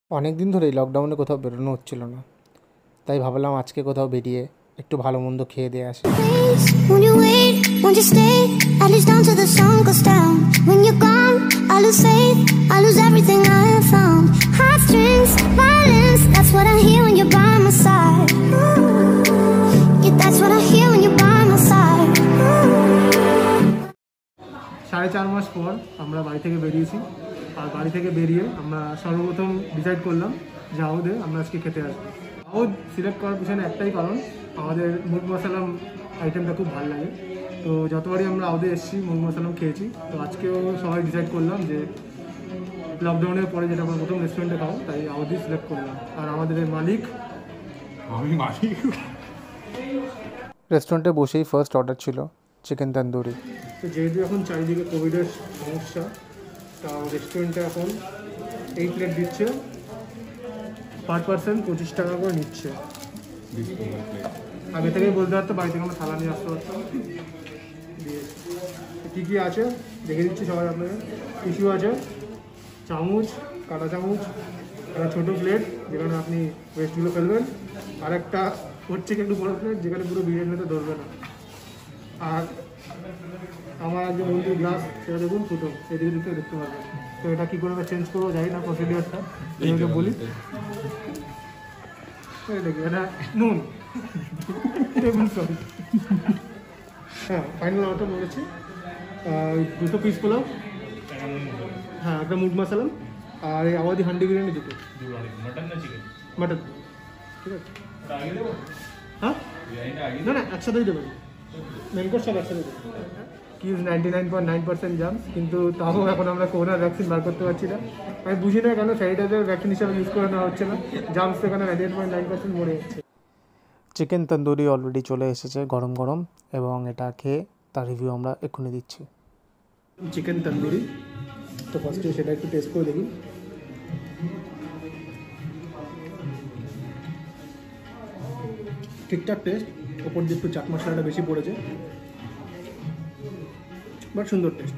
অনেক দিন ধরেই লকডাউনে কোথাও বেরোনো হচ্ছিল না, তাই ভাবলাম আজকে কোথাও বেরিয়ে একটু ভালো মন্দ খেয়ে দিয়ে আসি। সাড়ে 4 মাস পর আমরা বাড়ি থেকে বেরিয়েছি, আর বাড়ি থেকে বেরিয়ে আমরা সর্বপ্রথম ডিসাইড করলাম যে আউধে আমরা আজকে খেতে আসবো। আউধ সিলেক্ট করার পিছনে একটাই কারণ, আমাদের মুর্গ মাসালাম আইটেমটা খুব ভালো লাগে। তো যতবারই আমরা আউধে এসেছি মুর্গ মাসালাম খেয়েছি, তো আজকেও সবাই ডিসাইড করলাম যে লকডাউনের পরে যেটা আমরা প্রথম রেস্টুরেন্টে খাবো, তাই আউধই সিলেক্ট করলাম। আর আমাদের মালিক, আমি মালিক। রেস্টুরেন্টে বসেই ফার্স্ট অর্ডার ছিল চিকেন তন্দুরি। তো যেহেতু এখন চারিদিকে কোভিডের সমস্যা, তা রেস্টুরেন্টে এখন 8 প্লেট দিচ্ছে, পার পার্সন 25 টাকা করে নিচ্ছে। আগে থেকেই বলতে পারতো, বাড়ি থেকে আমরা থালা নিয়ে আসতে পারতাম। কী কী আছে দেখে দিচ্ছি সবাই আপনাকে। টিস্যু আছে, চামচ, কাঁটা চামচ, একটা ছোটো প্লেট যেখানে আপনি ওয়েস্টগুলো ফেলবেন, আর একটা হচ্ছে একটু বড়ো প্লেট যেখানে পুরো বিরিয়ানিতে ধরবে না। আর আমার যে বন্ধুর গ্লাস, সেটা দেখুন ফুটো, এদিকে দিকে দেখতে পারবেন। তো এটা কী করে চেঞ্জ করবো জানি না, প্রসিডিওরটা এটাকে বলি। দেখি এটা নুন, সরি। হ্যাঁ, ফাইনাল অর্ডার বলেছি 200 পিস পোলাও, হ্যাঁ একটা মুর্গ মাসালাম, আর এই আওয়াদি হান্ডি বিরিয়ানি দুটো। মাটন, ঠিক আছে। হ্যাঁ না না, একসাথেই দেবেন, মেন কোর্স সব একসাথে দেবেন। কি 99.9% জামস, কিন্তু তাও এখন আমরা করোনার ভ্যাকসিন বার করতে পারছি না। আমি বুঝি না কেন স্যানিটাইজার ভ্যাকসিন হিসাবে ইউজ করে নেওয়া হচ্ছে না, জামস এখানে 98.9% মরে যাচ্ছে। চিকেন তন্দুরি অলরেডি চলে এসেছে গরম গরম, এবং এটা খেয়ে তার রিভিউ আমরা এক্ষুনি দিচ্ছি। চিকেন তন্দুরি, তো ফার্স্টে সেটা একটু টেস্ট করে দেখি। ঠিকঠাক টেস্ট, ওপর দিয়ে একটু চাট মশলাটা বেশি পড়েছে, বাট সুন্দর টেস্ট।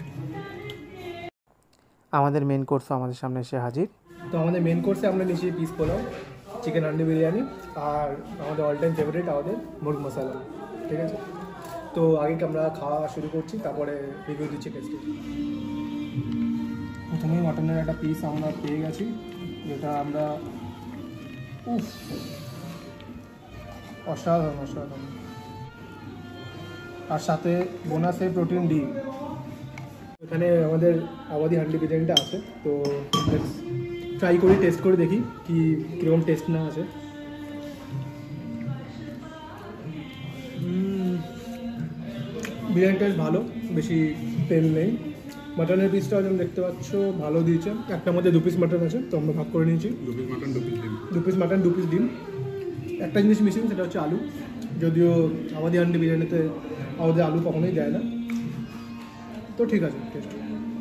আমাদের মেন কোর্সও আমাদের সামনে এসে হাজির। তো আমাদের মেন কোর্সে আমরা নিয়েছি পিস পোলাও, চিকেন হান্ডি বিরিয়ানি, আর আমাদের অল টাইম ফেভারিট আমাদের মুর্গ মশালা, ঠিক আছে। তো আগে আমরা খাওয়া শুরু করছি, তারপরে রিভিউ দিচ্ছি টেস্টে। প্রথমেই মাটনের একটা পিস আমরা পেয়ে গেছি, যেটা আমরা অসাধারণ অসাধারণ, আর সাথে বোনাসে প্রোটিন ডি। এখানে আমাদের আওয়াদি হান্ডি বিরিয়ানিটা আছে, তো ট্রাই করি, টেস্ট করে দেখি কি কীরকম টেস্ট না আছে। বিরিয়ানি টেস্ট ভালো, বেশি তেল নেই। মাটনের পিসটা যেমন দেখতে পাচ্ছ ভালো দিয়েছে, একটার মধ্যে 2 পিস মাটন আছে, তো আমরা ভাগ করে নিয়েছি। 2 পিস মাটন 2 পিস ডিম। একটা জিনিস মিসিং, সেটা হচ্ছে আলু, যদিও আমাদের হান্ডি বিরিয়ানিতে আমাদের আলু কখনোই দেয় না, তো ঠিক আছে টেস্ট।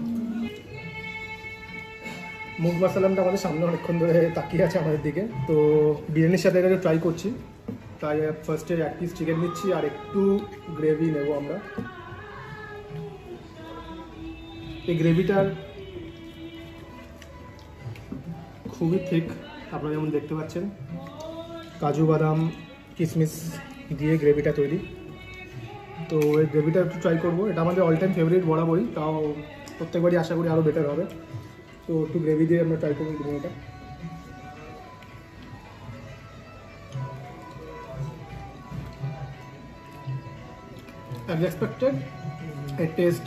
মুর্গ মাসালামটা আমাদের সামনে অনেকক্ষণ ধরে তাকিয়ে আছে আমাদের দিকে, তো বিরিয়ানির সাথে এটাকে ট্রাই করছি। তাই ফার্স্টে 1 পিস চিকেন নিচ্ছি, আর একটু গ্রেভি নেব আমরা। এই গ্রেভিটার খুবই ঠিক, আপনারা যেমন দেখতে পাচ্ছেন, কাজু বাদাম কিশমিশ দিয়ে গ্রেভিটা তৈরি। তো এই গ্রেভিটা একটু ট্রাই করবো, এটা আমাদের অল টাইম ফেভারিট বরাবরই, তাও প্রত্যেকবারই আশা করি আরও বেটার হবে। তো একটু গ্রেভি দিয়ে আমরা ট্রাই করবো গ্রেভিটা। অ্যাজ এক্সপেক্টেড, এর টেস্ট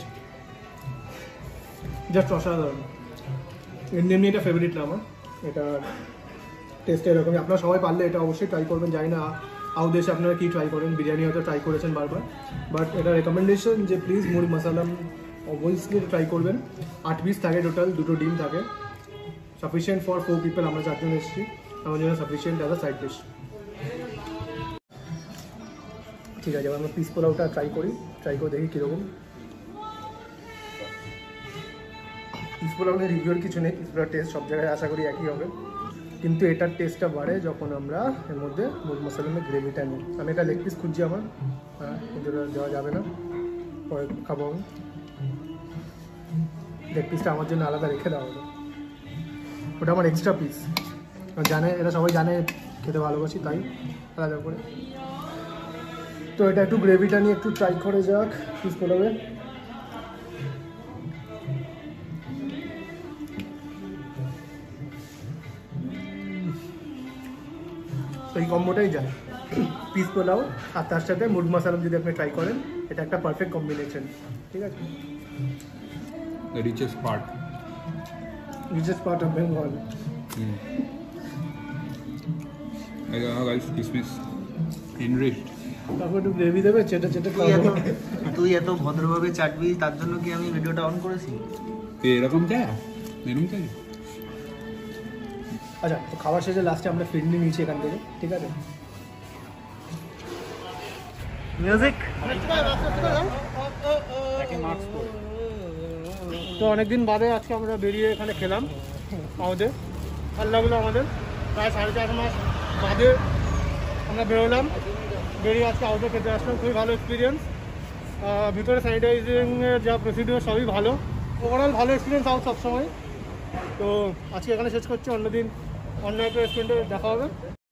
জাস্ট অসাধারণ। এমনি এটা ফেভারিট না আমার, এটা টেস্ট এরকমই। আপনারা সবাই পারলে এটা অবশ্যই ট্রাই করবেন। জানি না আউধে এসে আপনারা কী ট্রাই করেন, বিরিয়ানি হয়তো ট্রাই করেছেন বারবার, বাট এটা রেকমেন্ডেশন যে please murgh musallam obviously try করবেন। 8 পিস থাকে টোটাল, 2টো ডিম থাকে, সাফিসিয়েন্ট ফর 4 পিপল। আমরা 4 জন এসেছি, আমার জন্য sufficient as a side dish. ঠিক আছে, আমরা পিস পোলাওটা ট্রাই করে দেখি কীরকম। পিস পোলাও নিয়ে রিভিউর কিছু নেই, পিস পোলাও টেস্ট সব জায়গায় আশা করি একই হবে, কিন্তু এটার টেস্টটা বাড়ে যখন আমরা এর মধ্যে মুর্গ মাসালামের গ্রেভিটা নিই। আমি একটা লেগ পিস খুঁজছি আমার, হ্যাঁ কিন্তু দেওয়া যাবে না, পরে খাবো আমি। লেগ পিসটা আমার জন্য আলাদা রেখে দেওয়া হলো, ওটা আমার এক্সট্রা পিস। জানে, এরা সবাই জানে খেতে ভালোবাসি, তাই আলাদা করে। তো এটা একটু গ্রেভিটা নিয়ে একটু ট্রাই করে যাক পিস পোলাওয়ে। এই কম্বোটাই যায়, পিস পোলাও আর তার সাথে মুর্গ মাসালাম যদি আপনি ট্রাই করেন, এটা একটা পারফেক্ট কম্বিনেশন। ঠিক আছে, The richest part of Bengal. Guys, kismis enriched. তারপর একটু গ্রেভি দেবে, চেটে চেটে তুই এত ভদ্রভাবে চাটবি, তার জন্য কি আমি ভিডিওটা অন করেছি? এরকম চাই, এরকম চাই। আচ্ছা, তো খাবার শেষে লাস্টে আমরা ফিরনি নিয়েছি এখান থেকে। ঠিক আছে, মিউজিক। তো অনেকদিন বাদে আজকে আমরা বেরিয়ে এখানে খেলাম আউধে। ভালো লাগলো আমাদের, প্রায় 4.5 মাস বাদে আমরা বেরোলাম, বেরিয়ে আজকে আউধে খেতে আসলাম। খুবই ভালো এক্সপিরিয়েন্স, ভিতরে স্যানিটাইজিংয়ের যা প্রসিডিওর সবই ভালো, ওভারঅল ভালো এক্সপিরিয়েন্স আউট সবসময়। তো আজকে এখানে শেষ করছি, অন্যদিন অন্য একটা রেস্টুরেন্টে দেখা হবে।